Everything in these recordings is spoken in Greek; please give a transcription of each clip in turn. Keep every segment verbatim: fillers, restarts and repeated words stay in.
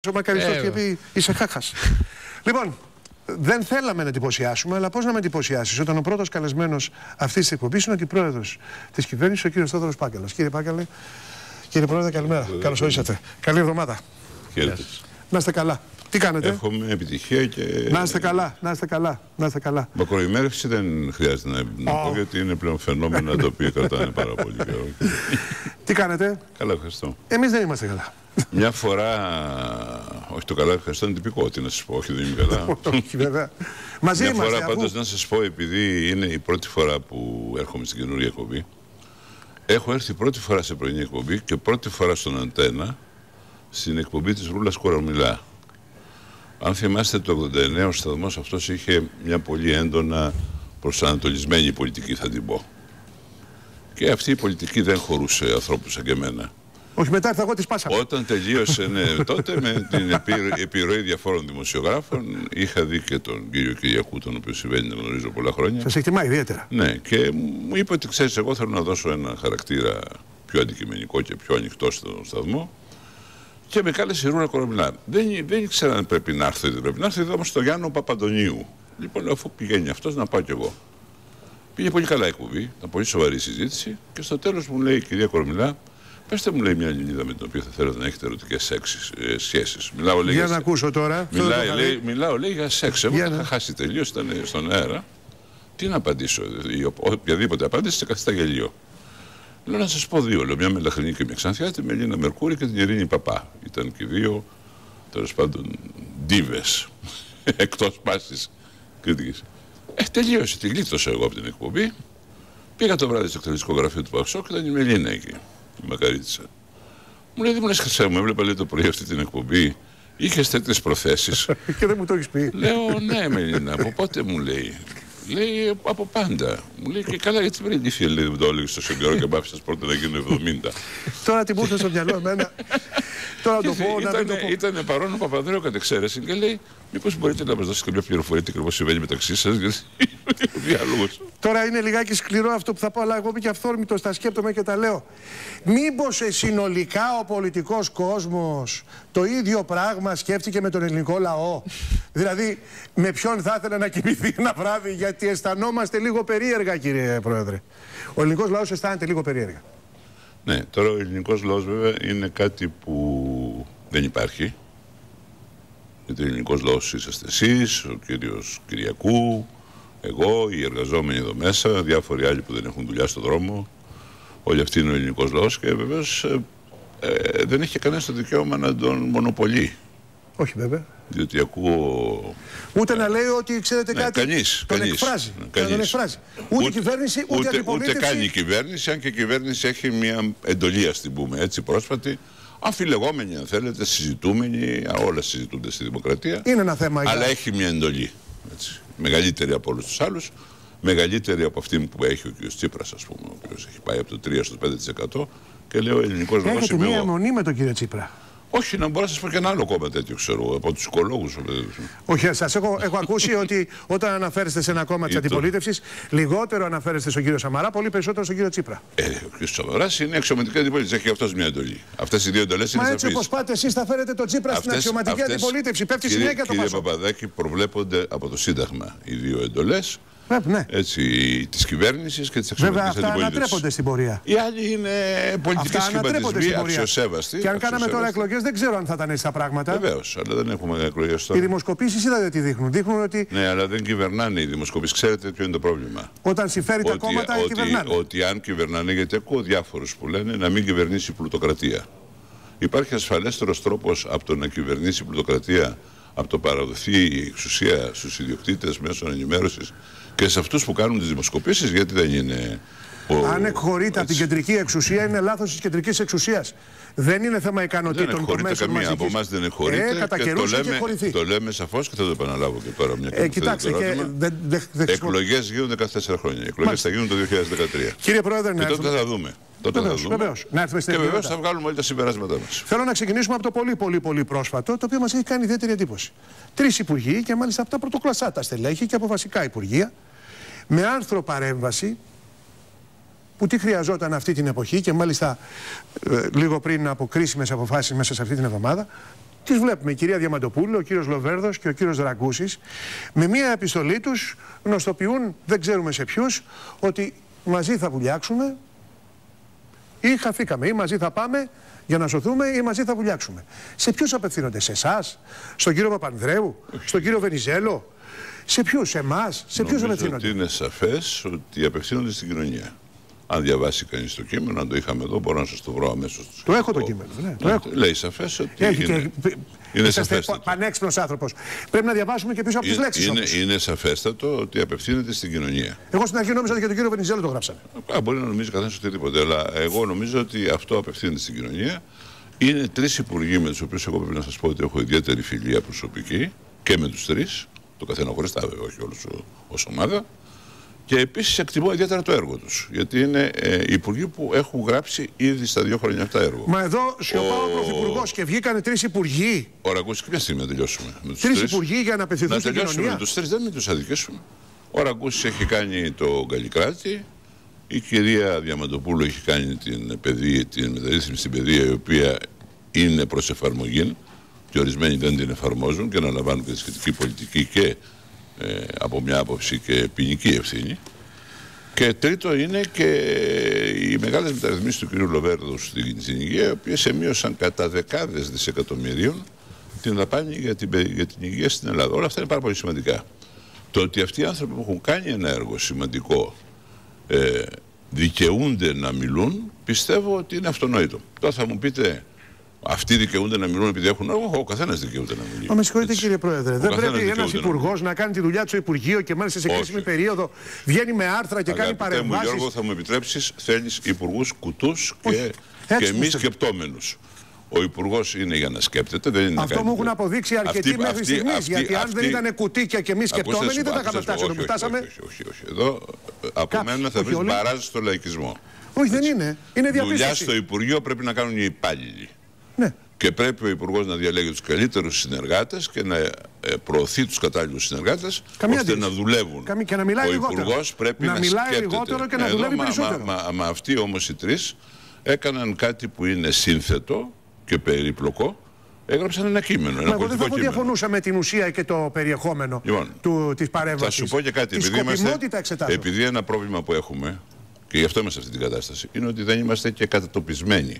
Ο Μακαριστός και πει είσαι χάχας. Λοιπόν, δεν θέλαμε να εντυπωσιάσουμε, αλλά πώς να με εντυπωσιάσεις όταν ο πρώτος καλεσμένος αυτής της εκπομπής είναι ο αντιπρόεδρος της κυβέρνησης, ο κύριος Θόδωρος Πάγκαλος. Κύριε Πάγκαλε, κύριε Πρόεδρε, καλημέρα. Καλώς ορίσατε. Καλή εβδομάδα. Χαίρετε. Να είστε καλά. Τι κάνετε? Εύχομαι επιτυχία και. Να είστε καλά, να είστε καλά, να είστε καλά. Μακροημέρευση δεν χρειάζεται να, να oh. πω, γιατί είναι πλέον φαινόμενα τα οποία κρατάνε πάρα πολύ καιρό. Τι κάνετε? Καλά, ευχαριστώ. Εμείς δεν είμαστε καλά. Μια φορά, όχι το καλά, ευχαριστώ, είναι τυπικό. Τι να σας πω, όχι δεν είμαι καλά. Όχι, βέβαια. Μαζί Μια είμαστε. φορά πάντως να σας πω, επειδή είναι η πρώτη φορά που έρχομαι στην καινούργια εκπομπή, έχω έρθει πρώτη φορά σε πρωινή εκπομπή και πρώτη φορά στον Αντένα στην εκπομπή της Ρούλας Κορομιλά. Αν θυμάστε, το ογδόντα εννέα ο σταθμός αυτός είχε μια πολύ έντονα προσανατολισμένη πολιτική, θα την πω. Και αυτή η πολιτική δεν χωρούσε ανθρώπους σαν και εμένα. Όχι, μετά ήρθα εγώ τη σπάσα. Όταν τελείωσε, ναι, τότε με την επιρροή διαφόρων δημοσιογράφων, είχα δει και τον κύριο Κυριακού, τον οποίο συμβαίνει να γνωρίζω πολλά χρόνια. Σας εκτιμά ιδιαίτερα. Ναι, και μου είπε ότι ξέρεις, εγώ θέλω να δώσω ένα χαρακτήρα πιο αντικειμενικό και πιο ανοιχτό στον σταθμό. Και με κάλεσε η Ρούλα Κορομιλά. Δεν, δεν ήξερα αν πρέπει να έρθω ή δεν πρέπει να έρθω. Είδα όμως τον Γιάννο Παπαντονίου. Λοιπόν, λέω, αφού πηγαίνει αυτός, να πάω κι εγώ. Πήγε πολύ καλά η εκπομπή, ήταν πολύ σοβαρή συζήτηση. Και στο τέλος μου λέει η κυρία Κορομιλά, πέστε μου, λέει, μια Ελληνίδα με την οποία θα θέλετε να έχετε ερωτικές ε, σχέσεις. Μιλάω, λέει, για, για να ακούσω τώρα. Μιλάει, λέει, μιλάω, λέει, για σεξ. Εγώ είχα χάσει τελείως, ήταν στον αέρα. Τι να απαντήσω, οποιαδήποτε απάντηση καθιστά γελίο. Λέω να σας πω δύο, λέω, μια Μελαχρινή και μια Ξανθιά, τη Μελίνα Μερκούρη και την Ειρήνη Παπά. Ήταν και δύο, τέλος πάντων, ντίβες, εκτός πάσης κριτικής. Ε, τελείωσε, τη γλίτωσα εγώ από την εκπομπή. Πήγα το βράδυ στο εκτελεστικό γραφείο του Παυσό και ήταν η Μελίνα εκεί, η Μακαρίτσα. Μου λέει, δεν μου λες, Χρυσέ μου, έβλεπα, λέει, το πρωί αυτή την εκπομπή. Είχες τέτοιες προθέσεις? Και δεν μου το έχεις πει. Λέω, ναι, Μελίνα, από πότε? Μου λέει. Λέει, από πάντα. Μου λέει, και καλά, γιατί δεν είναι λέει, δεν το έλεγε στο καιρό και μ' άφησες πρώτα να γίνω εβδομήντα. Τώρα τι μου ήρθε στο μυαλό εμένα. Τώρα το πω, να μην το πω. Ήταν παρόν ο Παπανδρέου κατ' εξαίρεση και λέει, μήπως μπορείτε να μας δώσετε κάποια πληροφορία τι ακριβώς συμβαίνει μεταξύ σας, γιατί διάλογος. Τώρα είναι λιγάκι σκληρό αυτό που θα πω, αλλά εγώ είμαι και αυθόρμητος, τα σκέπτομαι και τα λέω. Μήπως συνολικά ο πολιτικός κόσμος το ίδιο πράγμα σκέφτηκε με τον ελληνικό λαό? Δηλαδή, με ποιον θα ήθελε να κοιμηθεί ένα βράδυ, γιατί αισθανόμαστε λίγο περίεργα, κύριε Πρόεδρε. Ο ελληνικός λαός αισθάνεται λίγο περίεργα. Ναι, τώρα ο ελληνικός λαός βέβαια είναι κάτι που δεν υπάρχει. Γιατί ο ελληνικός λαός είσαστε εσείς, ο κύριος Κυριακού, εγώ, οι εργαζόμενοι εδώ μέσα, διάφοροι άλλοι που δεν έχουν δουλειά στον δρόμο. Όλοι αυτοί είναι ο ελληνικός λαός και βεβαίως ε, ε, δεν έχει κανένα το δικαίωμα να τον μονοπολεί. Όχι βέβαια. Διότι ακούω... Ούτε ε, να λέει ότι ξέρετε ναι, κάτι, κανείς, τον κανείς, εκφράζει. Κανείς. Τον εκφράζει. Ούτε, ούτε κυβέρνηση, ούτε, ούτε αντιπολίτευση. Ούτε κάνει η κυβέρνηση, αν και η κυβέρνηση έχει μια εντολή, ας την πούμε έτσι, πρόσφατη. Αμφιλεγόμενοι, αν θέλετε, συζητούμενοι, όλα συζητούνται στη δημοκρατία. Είναι ένα θέμα. Αλλά για... έχει μια εντολή. Έτσι. Μεγαλύτερη από όλους τους άλλους. Μεγαλύτερη από αυτή που έχει ο κ. Τσίπρας, ας πούμε, ο οποίος έχει πάει από το τρία στο πέντε τοις εκατό. Και λέω, ελληνικός λαός. Έχετε μία αιμονή με τον κύριο Τσίπρα? Όχι, να μπορώ να σας πω και ένα άλλο κόμμα τέτοιο, ξέρω, από τους οικολόγους. Όχι, σας έχω, έχω ακούσει ότι όταν αναφέρεστε σε ένα κόμμα της αντιπολίτευσης, λιγότερο αναφέρεστε στον κύριο Σαμαρά, πολύ περισσότερο στον κύριο Τσίπρα. Ε, ο κ. Σαμαράς είναι αξιωματική αντιπολίτευση, έχει αυτός μια εντολή. Αυτές οι δύο εντολές είναι σαφείς. Μα έτσι όπως πάτε εσείς θα φέρετε τον Τσίπρα αυτές, στην αξιωματική αυτές, αντιπολίτευση, πέφτει συνέχεια το Πασόκ. Κύριε Παπαδάκη, προβλέπονται από το Σύνταγμα οι δύο εντολές. Ναι. Έτσι, της κυβέρνησης και της αξιωματικής αντιπολίτευσης. Βέβαια, αυτά ανατρέπονται στην πορεία. Οι άλλοι είναι πολιτικοί σχηματισμοί, αξιοσέβαστοι. Και αν κάναμε τώρα εκλογές, δεν ξέρω αν θα ήταν έτσι τα πράγματα. Βεβαίως, αλλά δεν έχουμε εκλογές τώρα. Οι δημοσκοπήσεις είδατε τι δείχνουν. Δείχνουν ότι. Ναι, αλλά δεν κυβερνάνε οι δημοσκοπήσεις. Ξέρετε ποιο είναι το πρόβλημα? Όταν συμφέρει τα κόμματα, ότι, κυβερνάνε. Ότι, ότι αν κυβερνάνε, γιατί ακούω διάφορους που λένε να μην κυβερνήσει η πλουτοκρατία. Υπάρχει ασφαλέστερος τρόπος από το να κυβερνήσει η πλουτοκρατία, από το παραδοθεί η εξουσία στους ιδιοκτήτες μέσω ενημέρωσης και σε αυτούς που κάνουν τις δημοσκοπήσεις, γιατί δεν είναι. Ο... Αν εκχωρείται από την κεντρική εξουσία, είναι λάθος της κεντρικής εξουσίας. Δεν είναι θέμα ικανοτήτων των μέσων καμία από εμάς δεν εκχωρείται. Ε, κατά και το, λέμε, το λέμε σαφώς και θα το επαναλάβω και τώρα μια ε, κοιτάξτε, και δε, δε, δε, εκλογές γίνονται κάθε τέσσερα χρόνια. Οι εκλογές θα γίνουν το δύο χιλιάδες δεκατρία. Κύριε Πρόεδρε, και τότε θα δούμε. Τότε βεβαίως, θα δούμε. Βεβαίως. Να έρθουμε στην και βεβαίως θα βγάλουμε όλοι τα συμπεράσματά μας. Θέλω να ξεκινήσουμε από το πολύ πολύ πολύ πρόσφατο, το οποίο μας έχει κάνει ιδιαίτερη εντύπωση. Τρεις υπουργοί και μάλιστα από τα πρωτοκλασσά τα στελέχη και από βασικά υπουργεία, με άρθρο παρέμβαση που τι χρειαζόταν αυτή την εποχή και μάλιστα ε, λίγο πριν από κρίσιμες αποφάσεις μέσα σε αυτή την εβδομάδα, τις βλέπουμε η κυρία Διαμαντοπούλου, ο κύριος Λοβέρδος και ο κύριος Δραγκούσης, με μία επιστολή τους γνωστοποιούν, δεν ξέρουμε σε ποιους, ότι μαζί θα βουλιάξουμε ή χαθήκαμε, ή μαζί θα πάμε για να σωθούμε ή μαζί θα βουλιάξουμε. Σε ποιους απευθύνονται, σε εσάς, στον κύριο Παπανδρέου, στον κύριο Βενιζέλο, σε ποιους, σε εμάς, σε ποιους απευθύνονται? Νομίζω ότι είναι σαφές ότι απευθύνονται στην κοινωνία. Αν διαβάσει κανείς το κείμενο, αν το είχαμε εδώ, μπορώ να σας το βρω αμέσως. Το έχω το κείμενο, ναι, το έχω. Λέει σαφές ότι Έχει είναι, και... είναι Είσαστε σαφέστατο. πανέξυπνος άνθρωπος. Πρέπει να διαβάσουμε και πίσω από τις Είναι, λέξεις είναι, όμως. είναι σαφέστατο ότι απευθύνεται στην κοινωνία. Εγώ στην αρχή νόμιζα ότι για τον κύριο Βενιζέλο το γράψανε. Α, μπορεί να νομίζει καθένας οτιδήποτε, αλλά εγώ νομίζω ότι αυτό απευθύνεται στην κοινωνία. Είναι τρεις υπουργοί με τους οποίους εγώ πρέπει να σας πω ότι έχω ιδιαίτερη φιλία προσωπική και με τους τρεις, το καθένα χωριστά βέβαια, όχι όλους ως ομάδα. Και επίσης εκτιμώ ιδιαίτερα το έργο τους. Γιατί είναι ε, υπουργοί που έχουν γράψει ήδη στα δύο χρόνια αυτά έργο. Μα εδώ σιωπά ο, ο Πρωθυπουργός και βγήκανε τρεις υπουργοί. Ο Ραγκούσης, μια στιγμή να τελειώσουμε. Με τους τρεις, τρεις υπουργοί για να απευθυνθούν στην κοινωνία. Να τελειώσουμε με τους τρεις, δεν μην τους αδικήσουμε. Ο Ραγκούσης έχει κάνει το Γκαλικράτη. Η κυρία Διαμαντοπούλου έχει κάνει την, παιδεία, την μεταρρύθμιση στην παιδεία, η οποία είναι προς εφαρμογή. Και ορισμένοι δεν την εφαρμόζουν και αναλαμβάνουν και τη σχετική πολιτική και Ε, από μια άποψη και ποινική ευθύνη. Και τρίτο είναι και οι μεγάλες μεταρρυθμίσεις του κ. Λοβέρδου στην υγεία, οι οποίες εμείωσαν κατά δεκάδες δισεκατομμυρίων την δαπάνη για την, για την υγεία στην Ελλάδα. Όλα αυτά είναι πάρα πολύ σημαντικά. Το ότι αυτοί οι άνθρωποι που έχουν κάνει ένα έργο σημαντικό ε, δικαιούνται να μιλούν, πιστεύω ότι είναι αυτονόητο. Τώρα θα μου πείτε, αυτοί δικαιούνται να μιλούν επειδή έχουν έργο, ο καθένας δικαιούται να μιλεί. Μα με συγχωρείτε κύριε Πρόεδρε, ο δεν πρέπει ένας υπουργός να, να κάνει τη δουλειά του στο Υπουργείο και μάλιστα σε κρίσιμη περίοδο βγαίνει με άρθρα και κάνει παρεμβάσεις. Μου, Γιώργο, θα μου επιτρέψεις, θέλεις υπουργούς κουτούς και, και μη σκεπτόμενους. Ο υπουργός είναι για να σκέπτεται, δεν είναι. Αυτό μου έχουν αποδείξει αρκετοί μέχρι στιγμής. Γιατί αν δεν ήταν κουτίκια και μη σκεπτόμενοι, δεν θα είχαμε φτάσει εδώ που φτάσαμε. Όχι, όχι. Εδώ από μένα θα βρεις μπαράζ στο λαϊκισμό. Όχι, δεν είναι. Είναι διαπίστωση. Δουλειά στο Υπουργείο πρέπει να κάνουν οι υπάλληλοι. Ναι. Και πρέπει ο Υπουργός να διαλέγει τους καλύτερους συνεργάτες και να προωθεί τους κατάλληλους συνεργάτες ώστε να δουλεύουν. Καμία, και να μιλάει ο λιγότερο. Υπουργός πρέπει να, να μιλάει σκέπτεται. λιγότερο και να Εδώ, δουλεύει μα, περισσότερο. Μα, μα, μα αυτοί όμως οι τρεις έκαναν κάτι που είναι σύνθετο και περίπλοκο. Έγραψαν ένα κείμενο. Ένα εγώ δεν θα πω διαφωνούσα με την ουσία και το περιεχόμενο λοιπόν, του, της παρέμβασης. Θα σου πω και κάτι. Τη Επειδή, είμαστε, επειδή ένα πρόβλημα που έχουμε, και γι' αυτό είμαστε σε αυτή την κατάσταση, είναι ότι δεν είμαστε και κατατοπισμένοι.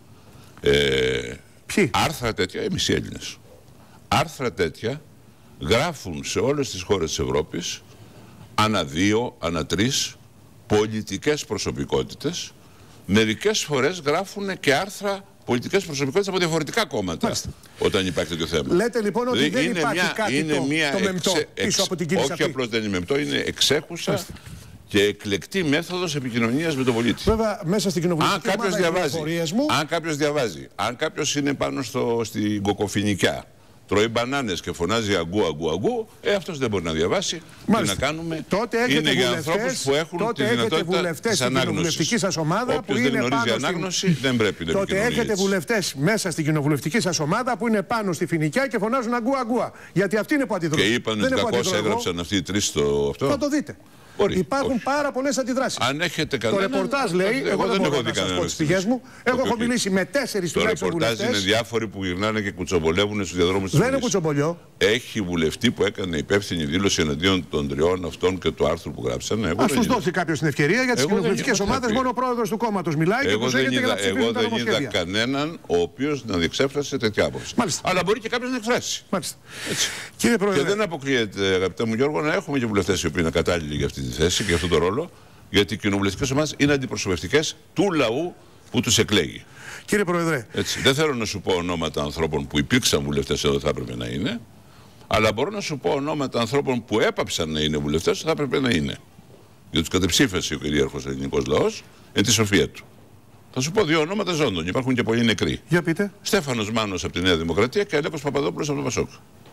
Ε, Ποιοι? Άρθρα τέτοια, εμείς οι Έλληνες. Άρθρα τέτοια γράφουν σε όλες τις χώρες της Ευρώπης ανά δύο, ανά τρεις πολιτικές προσωπικότητες. Μερικές φορές γράφουν και άρθρα πολιτικές προσωπικότητες από διαφορετικά κόμματα. Μάλιστα. Όταν υπάρχει τέτοιο θέμα. Λέτε λοιπόν ότι δηλαδή, δεν υπάρχει μια, κάτι είναι το, μια το μεμπτό εξε, πίσω από την κίνηση όχι αυτή. απλώς δεν είναι μεμπτό, είναι εξέχουσα και εκλεκτή μέθοδος επικοινωνίας με τον πολίτη. Βέβαια, μέσα στην κοινοβουλευτική αν κάποιος διαβάζει, μου... αν κάποιος διαβάζει, αν κάποιος είναι πάνω στο, στην κοκοφινικιά, τρώει μπανάνες και φωνάζει αγκού, αγκού, αγκού, ε, αυτός δεν μπορεί να διαβάσει. Μάλιστα. Τι να κάνουμε. Τότε είναι για ανθρώπους που έχουν τότε τη δυνατότητα της ανάγνωσης. Σας ομάδα Όποιος που δεν είναι γνωρίζει ανάγνωση στην... δεν πρέπει να Τότε έχετε βουλευτές μέσα στην κοινοβουλευτική σας ομάδα που είναι πάνω στη φοινικιά και φωνάζουν αγκού, αγκού. Γιατί αυτοί είναι που αντιδρούν. Και είπαν ότι κακώς έγραψαν αυτοί οι τρεις το αυτό. Θα το δείτε. Μπορεί. Υπάρχουν όχι. πάρα πολλές αντιδράσεις. Αν έχετε κανένα... Το ρεπορτάζ λέει, εγώ, εγώ δεν, δεν έχω δει κανένα. Από τις πηγές μου, εγώ έχω μιλήσει με τέσσερις τουλάχιστον βουλευτές. Το ρεπορτάζ είναι διάφοροι που γυρνάνε και κουτσομπολεύουν στους διαδρόμους της Βουλής. Δεν είναι κουτσομπολιό. Έχει βουλευτή που έκανε υπεύθυνη δήλωση εναντίον των τριών αυτών και του άρθρου που γράψανε. Ας τους δώσει κάποιος την ευκαιρία για τις κοινοβουλευτικές ομάδες. Μόνο ο πρόεδρος του κόμματος μιλάει και πώς έγινε για να ψηφίσουν τα νομοσχέδια. Εγώ δεν είδα κανέναν ο οποίος να διεξέφρασε τέτοια άποψη. Αλλά μπορεί και κάποιος να εκφράσει. Κύριε Πρόεδρε. Και δεν αποκλείεται, αγαπητέ μου Γιώργο, να έχουμε και βουλευτές οι οποίοι είναι κατάλληλοι για αυτή τη θέση και αυτό το ρόλο, γιατί οι κοινοβουλευτικές ομάδες είναι αντιπροσωπευτικές του λαού που τους εκλέγει. Κύριε Πρόεδρε. Έτσι. Δεν θέλω να σου πω ονόματα ανθρώπων που υπήρξαν βουλευτές εδώ, θα έπρεπε να είναι, αλλά μπορώ να σου πω ονόματα ανθρώπων που έπαψαν να είναι βουλευτές, θα έπρεπε να είναι. Για τους κατεψήφισε ο κυρίαρχος ελληνικός λαός εν τη σοφία του. Θα σου πω δύο ονόματα ζώντων, υπάρχουν και πολλοί νεκροί. Για πείτε. Στέφανος Μάνος από τη Νέα Δημοκρατία και Αλέκος Παπαδόπουλος από το Πασόκ.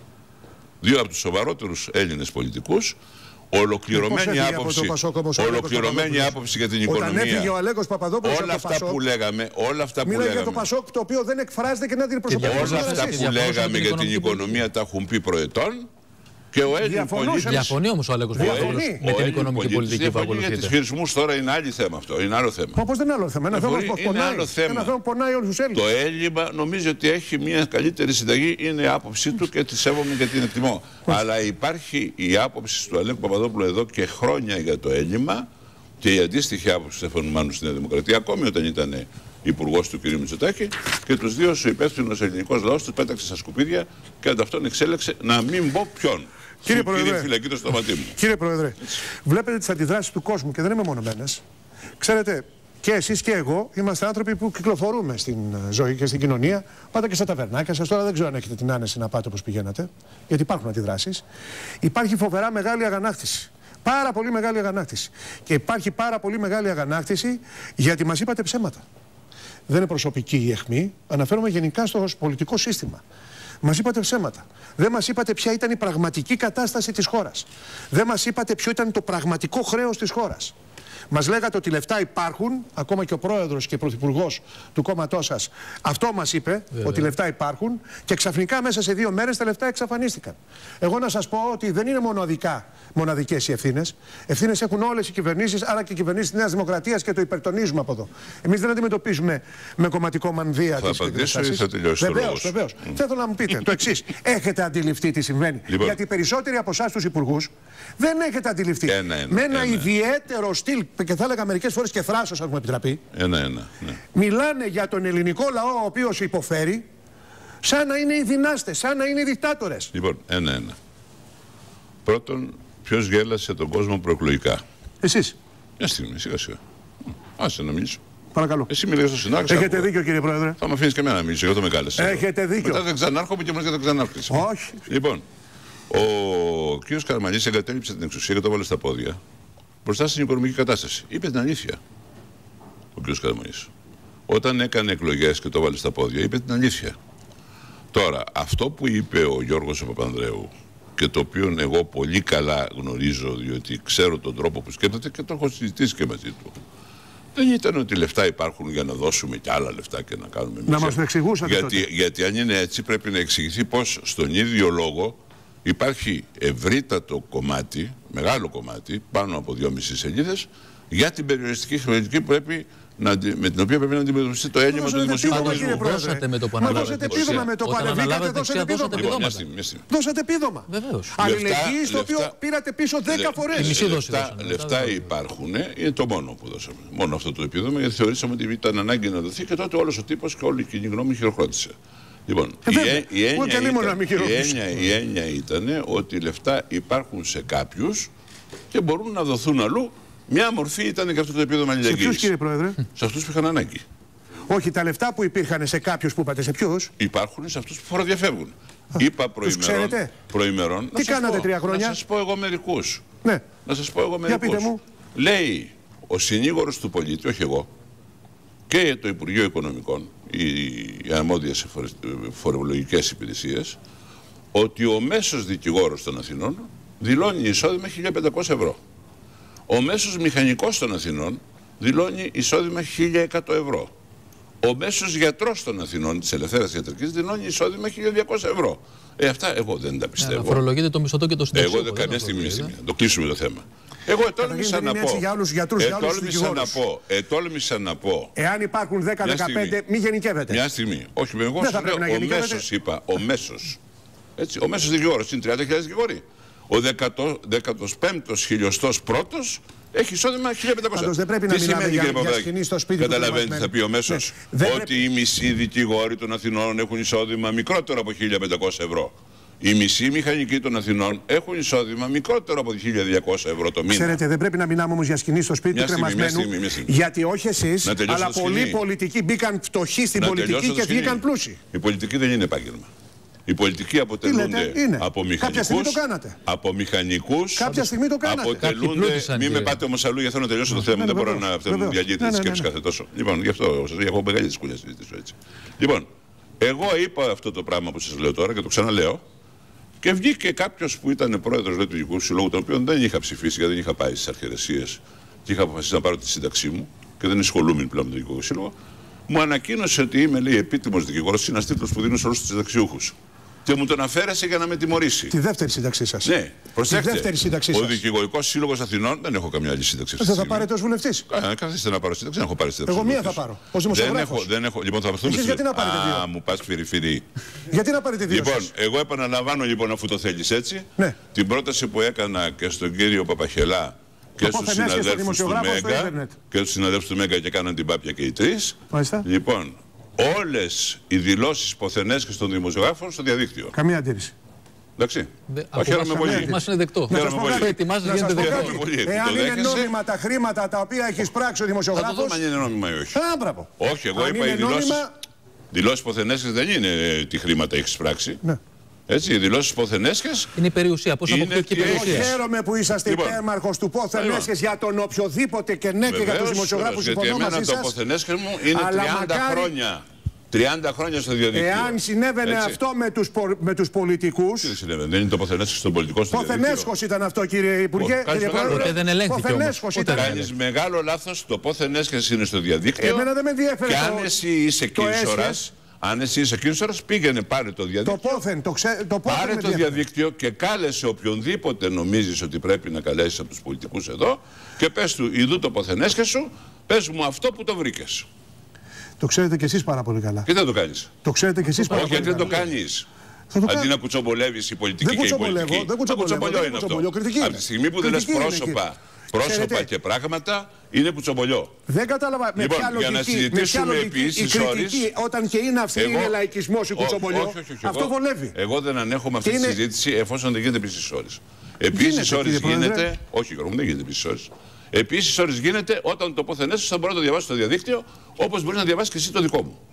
Δύο από τους σοβαρότερους Έλληνες πολιτικούς. Ολοκληρωμένη άποψη, ολοκληρωμένη άποψη για την οικονομία. Όταν έφυγε ο Αλέκος Παπαδόπουλος όλα από το αυτά Πασόκ, που λέγαμε, όλα αυτά που μιλάει λέγαμε. για το Πασόκ το οποίο δεν εκφράζεται και να την προσωπική. Όλα αυτά που λέγαμε για την οικονομία τα έχουν πει προετών Και ο Έλλην πολίτης. Διαφωνεί όμως ο Αλέκος Παπαδόπουλος με την οικονομική πολιτική που ακολουθείται. Για τις χειρισμούς τώρα είναι άλλο θέμα αυτό. Είναι άλλο θέμα. Όπως δεν είναι άλλο θέμα. Ένα θέμα που πονάει. Ένα θέμα που πονάει όλους τους Έλληνες. Το έλλειμμα νομίζει ότι έχει μια καλύτερη συνταγή. Είναι η άποψή του και τη σέβομαι και την εκτιμώ. Αλλά υπάρχει η άποψη του Αλέκου Παπαδόπουλου εδώ και χρόνια για το έλλειμμα και η αντίστοιχη άποψη του Στέφανου Μάνου στη Νέα Δημοκρατία, ακόμη όταν ήταν υπουργός του κ. Μητσοτάκη, και τους δύο ο υπεύθυνος ελληνικός λαός τους πέταξε στα σκουπίδια και ανταυτόν αυτόν εξέλεξε να μην πω ποιον. Κύριε Πρόεδρε, φυλακή το στόματί μου. Κύριε Πρόεδρε, βλέπετε τις αντιδράσεις του κόσμου και δεν είναι μεμονωμένες. Ξέρετε, και εσείς και εγώ είμαστε άνθρωποι που κυκλοφορούμε στην ζωή και στην κοινωνία. Πάτε και στα ταβερνάκια σας. Τώρα δεν ξέρω αν έχετε την άνεση να πάτε όπως πηγαίνατε, γιατί υπάρχουν αντιδράσεις. Υπάρχει φοβερά μεγάλη αγανάκτηση. Πάρα πολύ μεγάλη αγανάκτηση. Και υπάρχει πάρα πολύ μεγάλη αγανάκτηση γιατί μας είπατε ψέματα. Δεν είναι προσωπική η αιχμή, αναφέρομαι γενικά στο πολιτικό σύστημα. Μας είπατε ψέματα. Δεν μας είπατε ποια ήταν η πραγματική κατάσταση της χώρας. Δεν μας είπατε ποιο ήταν το πραγματικό χρέος της χώρας. Μας λέγατε ότι λεφτά υπάρχουν, ακόμα και ο πρόεδρος και πρωθυπουργός του κόμματός σας αυτό μας είπε, Βέβαια. ότι λεφτά υπάρχουν, και ξαφνικά μέσα σε δύο μέρες τα λεφτά εξαφανίστηκαν. Εγώ να σας πω ότι δεν είναι μοναδικά, μοναδικές οι ευθύνες. Ευθύνες έχουν όλες οι κυβερνήσεις, άρα και οι κυβερνήσεις της Νέας Δημοκρατίας, και το υπερτονίζουμε από εδώ. Εμείς δεν αντιμετωπίζουμε με κομματικό μανδύα τις καταστάσεις. Βεβαίως, βεβαίως. Θέλω να μου πείτε το εξής. Έχετε αντιληφθεί τι συμβαίνει? Λοιπόν. Γιατί οι περισσότεροι από εσάς τους υπουργούς δεν έχετε αντιληφθεί. Ένα, ένα, με ένα, ένα. ιδιαίτερο στυλ, και θα έλεγα μερικές φορές και θράσος, αν μου επιτραπεί. Ένα, ένα, ναι. Μιλάνε για τον ελληνικό λαό, ο οποίος υποφέρει, σαν να είναι οι δυνάστες, σαν να είναι οι δικτάτορες. Λοιπόν, ένα, ένα. Πρώτον, ποιος γέλασε τον κόσμο προεκλογικά? Εσείς. Μια στιγμή, σιγά σιγά. Άσε να μιλήσω. Παρακαλώ. Εσύ μιλάς στο συνάξιο. Έχετε δίκιο, κύριε Πρόεδρε. Θα με αφήνεις και εμένα να μιλήσω, εγώ το με κάλεσα. Έχετε δίκιο. Μετά δεν ξανάρχομαι και μετά δεν ξανάρχεσαι. Όχι. Λοιπόν, ο κ. Καραμανλής εγκατέλειψε την εξουσία και το βάλε στα πόδια μπροστά στην οικονομική κατάσταση. Είπε την αλήθεια ο κ. Καραμανλής. Όταν έκανε εκλογές και το βάλε στα πόδια, είπε την αλήθεια. Τώρα, αυτό που είπε ο Γιώργος Παπανδρέου, και το οποίο εγώ πολύ καλά γνωρίζω, διότι ξέρω τον τρόπο που σκέφτεται και το έχω συζητήσει και μαζί του, δεν ήταν ότι λεφτά υπάρχουν για να δώσουμε και άλλα λεφτά και να κάνουμε εμείς. Να μας το εξηγούσατε γιατί, τότε. γιατί αν είναι έτσι, πρέπει να εξηγηθεί πως στον ίδιο λόγο υπάρχει ευρύτατο κομμάτι, μεγάλο κομμάτι, πάνω από δυόμισι σελίδες, για την περιοριστική χρηματική που πρέπει να, με την οποία πρέπει να αντιμετωπιστεί το έλλειμμα του δημοσίου οικονομικού. Δώσατε με το που αναλάβατε επίδομα, με το που ανεβήκατε, δώσατε επίδομα. Δώσατε επίδομα. Βεβαίως. Αλληλεγγύη, στο οποίο πήρατε πίσω δέκα φορές. Λεφτά υπάρχουν, είναι το μόνο που δώσαμε. Μόνο αυτό το επίδομα, γιατί θεωρήσαμε ότι ήταν ανάγκη να δοθεί και τότε όλος ο τύπος και όλη η κοινή γνώμη χειροκρότησε. Λοιπόν, ε, η, ε, η, έννοια ήταν, η, έννοια, η έννοια ήταν ότι λεφτά υπάρχουν σε κάποιους και μπορούν να δοθούν αλλού. Μια μορφή ήταν και αυτό το επίδομα αλληλεγγύης. Σε ποιους, κύριε Πρόεδρε? Σε αυτούς που είχαν ανάγκη. Όχι, τα λεφτά που υπήρχαν σε κάποιους που είπατε, σε ποιους? Υπάρχουν σε αυτούς που φοροδιαφεύγουν. Είπα προημερών. προημερών Τι κάνατε πω, τρία χρόνια? Να σας πω εγώ μερικούς. Ναι. Να σας πω εγώ μερικούς. Για πείτε μου. Λέει ο συνήγορος του πολίτη, όχι εγώ, και το Υπουργείο Οικονομικών, οι αρμόδιες φορολογικές υπηρεσίες, ότι ο μέσος δικηγόρος των Αθηνών δηλώνει εισόδημα χίλια πεντακόσια ευρώ. Ο μέσος μηχανικός των Αθηνών δηλώνει εισόδημα χίλια εκατό ευρώ. Ο μέσος γιατρός των Αθηνών της ελευθέρας ιατρικής δηλώνει εισόδημα χίλια διακόσια ευρώ. Ε, αυτά εγώ δεν τα πιστεύω. Να φορολογείτε το μισθωτό και το συνταξιούχο. Εγώ δεν καμία στιγμή, στιγμή. Το κλείσουμε το θέμα. Εγώ ετόλμησα να πω. Για όλους τους γιατρούς, για όλους τους δικηγόρους. Ετόλμησα να πω. Εάν υπάρχουν δέκα δεκαπέντε, μη γενικεύετε. Μια στιγμή. Όχι, εγώ σου λέω ο μέσος, είπα, ο μέσος. Έτσι, ο μέσος δικηγόρος είναι τριάντα χιλιάδες δικηγόροι. Ο δέκατος πέμπτος χιλιοστός πρώτος έχει εισόδημα χίλια πεντακόσια. Δεν πρέπει να μιλάμε για, για σκηνή στο σπίτι. Καταλαβαίνετε τι θα πει ο μέσος? Ναι. Ότι πρέπει... οι μισοί δικηγόροι των Αθηνών έχουν εισόδημα μικρότερο από χίλια πεντακόσια ευρώ. Οι μισοί μηχανικοί των Αθηνών έχουν εισόδημα μικρότερο από χίλια διακόσια ευρώ το μήνα. Ξέρετε, δεν πρέπει να μιλάμε όμως για σκηνή στο σπίτι του κρεμασμένου. Γιατί όχι εσείς, αλλά πολλοί πολιτικοί μπήκαν φτωχοί στην να πολιτική και βγήκαν πλούσιοι. Η πολιτική δεν είναι επάγγελμα. Οι πολιτικοί αποτελούνται από μηχανικούς. Από μηχανικούς. Κάποια στιγμή το κάνατε. Αποτελούνται. Μην με πάτε όμως αλλού, γιατί θέλω να τελειώσω το θέμα. Δεν μπορώ να διαλύετε τη σκέψη κάθε τόσο. Λοιπόν, γι' αυτό σας έχω μεγάλη δυσκολία να συζητήσω έτσι. Λοιπόν, εγώ είπα αυτό το πράγμα που σας λέω τώρα και το ξαναλέω. Και βγήκε κάποιος που ήταν πρόεδρος του Δικηγορικού Συλλόγου, τον οποίο δεν είχα ψηφίσει γιατί δεν είχα πάει στις αρχαιρεσίες και είχα αποφασίσει να πάρω τη σύνταξή μου και δεν ασχολούμαι πλέον με τον Δικηγορικό Σύλλογο. Μου ανακοίνωσε ότι είμαι, λέει, επίτιμος δικηγόρος. Είναι ένας τίτλος που δίνουν σε όλους τους συνταξιούχους. και μου τον αφαίρεσε για να με τιμωρήσει. Τη δεύτερη σύνταξή σας. Ναι, προσέξτε. Τη δεύτερη σύνταξή σας. Ο Δικηγορικός Σύλλογος Αθηνών, δεν έχω καμιά άλλη σύνταξη. Δεν θα πάρετε ως βουλευτής. Καθίστε να πάρω σύνταξη, δεν έχω πάρει σύνταξη. Εγώ μία θα πάρω. Ως δημοσιογράφος. Δεν έχω, δεν έχω. Λοιπόν, θα έρθουμε. Εσείς γιατί να πάρετε δύο. Α, μου πας φιριφιρί. Γιατί να πάρετε δύο. Λοιπόν, σας. εγώ επαναλαμβάνω λοιπόν, αφού το θέλεις έτσι, ναι. την πρόταση που έκανα και στον κύριο Παπαχελά και στους συναδέλφους του Μέγκα και στους συναδέλφους του Μέγκα και κάναν την πάπια και οι τρεις. Μάλιστα. Λοιπόν, όλες οι δηλώσεις ποθενές και των δημοσιογράφων στο διαδίκτυο. Καμία αντίρρηση. Εντάξει. Χαίρομαι πολύ. Μας είναι δεκτό. Ετοιμάζεται γίνεται δεκτό. Εάν είναι νόμιμα τα χρήματα τα οποία έχεις πράξει ο δημοσιογράφος. Θα το δούμε αν είναι νόμιμα ή όχι. Άμπραπο. Όχι, εγώ είπα οι δηλώσεις ποθενές δεν είναι τι χρήματα έχεις πράξει. Έτσι, οι δηλώσεις ποθενέσχες είναι η περιουσία. Πώς αποκτήσει η περιουσία. Χαίρομαι που είσαστε λοιπόν, υπέρμαρχος του ποθενέσχες για τον οποιοδήποτε και ναι και για τους δημοσιογράφους συμφωνώ μαζί σας. Γιατί εμένα το ποθενέσχες μου είναι τριάντα μακάρι... χρόνια. τριάντα χρόνια στο διαδίκτυο. Εάν συνέβαινε έτσι. αυτό με τους, πο, με τους πολιτικούς. Τι συνέβαινε, δεν είναι το ποθενέσχος στον πολιτικό στο διαδίκτυο. Ποθενέσχος ήταν αυτό, κύριε Υπουργέ. Ποτέ δεν ελέγχθηκε όμως. Κάνεις μεγάλο λάθος, το ποθενέσχες είναι στο διαδίκτυο. Εμένα δεν με ενδιαφέρει. Και αν εσύ είσαι κίνσορας. Αν εσύ είσαι κίνσορας, πήγαινε πάρε το διαδίκτυο. Το πόθεν, το ξέ, το πόθεν πάρε το διαδίκτυο και κάλεσε οποιονδήποτε νομίζεις ότι πρέπει να καλέσεις από τους πολιτικούς εδώ και πες του, ειδού το ποθενέσχες σου, πες μου αυτό που το βρήκες. Το ξέρετε κι εσείς πάρα πολύ καλά. Και δεν το κάνεις. Το ξέρετε κι εσείς πάρα Όχι, πολύ καλά. Όχι, δεν το κάνεις. Αντί να κουτσομπολεύεις η πολιτική και η πολιτική. Δεν κουτσομπολεύω, δεν κουτσομπολεύω. Από τη στιγμή που δεν λες πρόσωπα. Πρόσωπα Ξέρετε. και πράγματα είναι κουτσομπολιό. Δεν κατάλαβα με λοιπόν, ποια λογική, για να συζητήσουμε με ποια επί ίσης ώρης, όταν και είναι αυστηρή είναι λαϊκισμός ή κουτσομπολιό. Όχι, όχι, όχι, αυτό εγώ, βολεύει. Εγώ δεν ανέχομαι αυτή είναι... τη συζήτηση εφόσον δεν γίνεται επί ίσης ώρης. Επί ίσης ώρης γίνεται. Όχι, Γιώργο, δεν γίνεται επί ίσης ώρης. Επί ίσης ώρης γίνεται όταν το ποθενές σου θα μπορεί να το διαβάσει στο διαδίκτυο όπως μπορεί να διαβάσει και εσύ το δικό μου.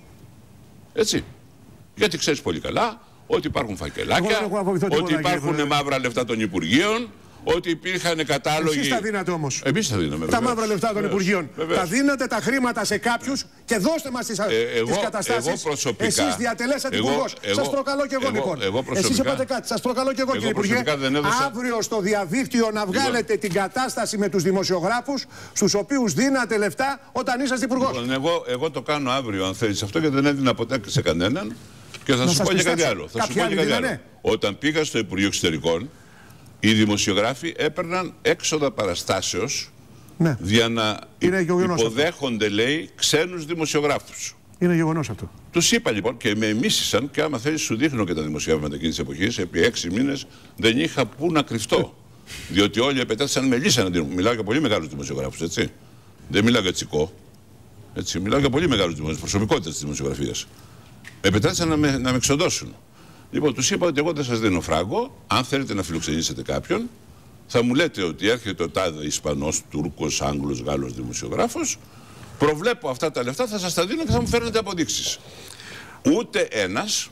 Έτσι. Γιατί ξέρεις πολύ καλά ότι υπάρχουν φακελάκια, ότι υπάρχουν μαύρα λεφτά των Υπουργείων. Ότι υπήρχαν κατάλογοι. Εσείς τα δίνατε όμως. Εμείς τα δίναμε. Τα μαύρα λεφτά των Υπουργείων. Τα δίνατε τα χρήματα σε κάποιους και δώστε μας τις, ε, εγώ, τις καταστάσεις. Εγώ προσωπικά. Εσείς διατελέσατε υπουργός. Σας προκαλώ και εγώ, εγώ λοιπόν. Εγώ Εσείς είπατε κάτι. Σας προκαλώ και εγώ, εγώ κύριε Υπουργέ. Έδωσα... Αύριο στο διαδίκτυο να βγάλετε λοιπόν. την κατάσταση με τους δημοσιογράφους στους οποίους δίνατε λεφτά όταν είσαστε υπουργός. Λοιπόν, εγώ, εγώ το κάνω αύριο αν θέλεις αυτό και δεν έδινα ποτέ σε κανέναν. Και θα σου πω και κάτι άλλο. Θα σου πω και κάτι άλλο. Όταν πήγα στο Υπουργείο Εξωτερικών. Οι δημοσιογράφοι έπαιρναν έξοδα παραστάσεως ναι. για να υποδέχονται, αυτό. λέει, ξένους δημοσιογράφους. Είναι γεγονός αυτό. Τους είπα λοιπόν και με εμίσησαν και άμα θέλεις σου δείχνω και τα δημοσιεύματα εκείνης της εποχής, επί έξι μήνες δεν είχα πού να κρυφτώ. Διότι όλοι επετέθησαν με λύσα να την... Μιλάω για πολύ μεγάλους δημοσιογράφους, έτσι. Δεν μιλάω για τσικό. Έτσι. Μιλάω για πολύ μεγάλους δημοσιογράφους, προσωπικότητες της δημοσιογραφίας. Επετέθησαν να με, να με εξοντώσουν. Λοιπόν, τους είπα ότι εγώ δεν σας δίνω φράγκο. Αν θέλετε να φιλοξενήσετε κάποιον, θα μου λέτε ότι έρχεται ο τάδε Ισπανός, Τούρκος, Άγγλος, Γάλλος δημοσιογράφος. Προβλέπω αυτά τα λεφτά, θα σας τα δίνω και θα μου φέρνετε αποδείξεις. Ούτε ένας,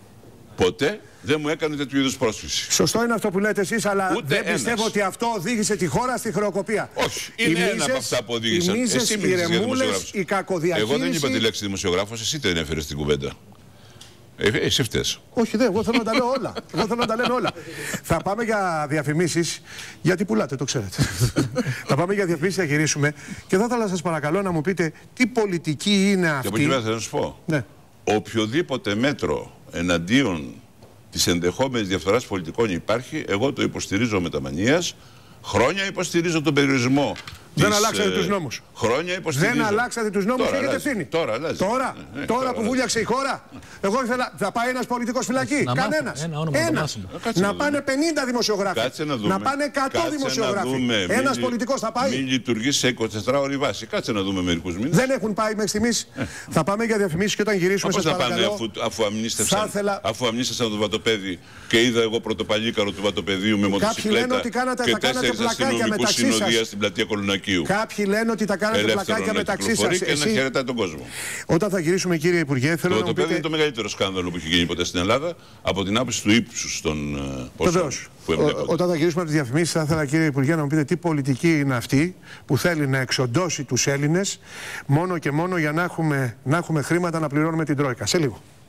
ποτέ, δεν μου έκανε τέτοιου είδους πρόσφυση. Σωστό είναι αυτό που λέτε εσείς, αλλά Ούτε δεν πιστεύω ένας. ότι αυτό οδήγησε τη χώρα στη χρεοκοπία. Όχι, είναι οι ένα μίζες, από αυτά που οδήγησαν. Οι μίζες, οι ρεμούλες, η κακοδιαχείριση. Εγώ δεν είπα τη λέξη δημοσιογράφος, εσύ την έφερες στην κουβέντα. Ε, εσύ φταίς. Όχι, δεν, εγώ θέλω να τα λέω όλα. Εγώ θέλω να τα λένε όλα. Θα πάμε για διαφημίσεις, γιατί πουλάτε, το ξέρετε. Θα πάμε για διαφημίσεις, θα γυρίσουμε και θα ήθελα να σας παρακαλώ να μου πείτε τι πολιτική είναι αυτή. Και από εκεί πέρα θέλω να σου πω. Ναι. Οποιοδήποτε μέτρο εναντίον της ενδεχόμενης διαφθοράς πολιτικών υπάρχει, εγώ το υποστηρίζω με τα μανίας. Χρόνια υποστηρίζω τον περιορισμό. Δεν της, αλλάξατε ε, τους νόμους. Χρόνια υποστηρίζω. Δεν αλλάξατε τους νόμους και έχετε ευθύνη. Τώρα, αλλάζει. Τώρα, ναι, ναι, τώρα, τώρα που βούλιαξε η χώρα. Εγώ ήθελα, θα πάει ένας πολιτικός φυλακή. Να Κανένας. Ένα, όνομα, ένας. Να, να πάνε πενήντα δημοσιογράφοι. Κάτσε να, δούμε. να πάνε εκατό δημοσιογράφοι. Ένας πολιτικός θα πάει. Μην λειτουργήσει σε εικοσιτετράωρη βάση. Κάτσε να δούμε μερικούς μήνες. Δεν έχουν πάει μέχρι στιγμής. Θα πάμε για διαφημίσεις και όταν γυρίσουμε σας παρακαλώ. Αφού αμνίστευσαν το βατοπέδι και είδα εγώ πρωτοπαλίκαρο του βατοπεδίου με μοτοσυκλέτα και τέσσερις αστυνομικούς συνοδεία στην πλατεία Κολονακίου. Κάποιοι λένε ότι τα κάνετε πλακάκια μεταξύ σας. Και να χαιρετάει τον κόσμο. Όταν θα γυρίσουμε, κύριε Υπουργέ, θέλω να μου πείτε... είναι το μεγαλύτερο σκάνδαλο που έχει γίνει ποτέ στην Ελλάδα από την άποψη του ύψους των ποσών που έβλεπε. Όταν θα γυρίσουμε από τις διαφημίσεις, θα ήθελα, κύριε Υπουργέ, να μου πείτε τι πολιτική είναι αυτή που θέλει να εξοντώσει τους Έλληνες μόνο και μόνο για να έχουμε, να έχουμε χρήματα να πληρώνουμε την Τρόικα. Σε λίγο.